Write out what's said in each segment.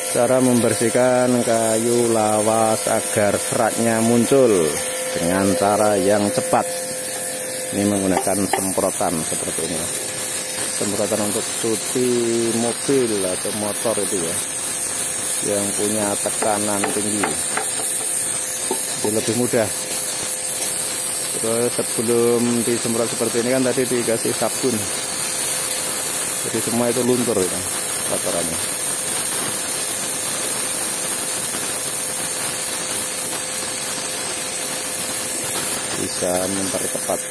Cara membersihkan kayu lawas agar seratnya muncul dengan cara yang cepat. Ini menggunakan semprotan seperti ini. Semprotan untuk cuci mobil atau motor itu ya, yang punya tekanan tinggi. Jadi lebih mudah. Terus sebelum disemprot seperti ini kan tadi dikasih sabun. Jadi semua itu luntur ya, kotorannya. Bisa mempercepat.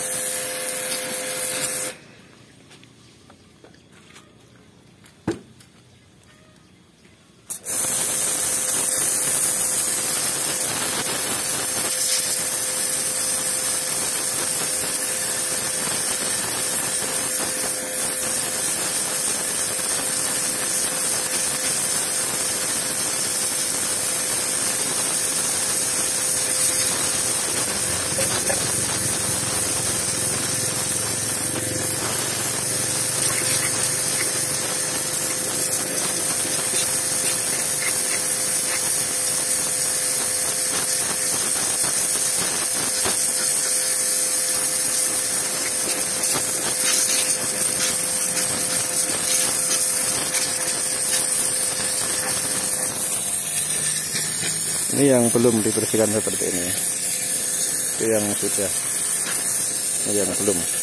Ini yang belum dibersihkan seperti ini. Itu yang sudah. Ini yang belum.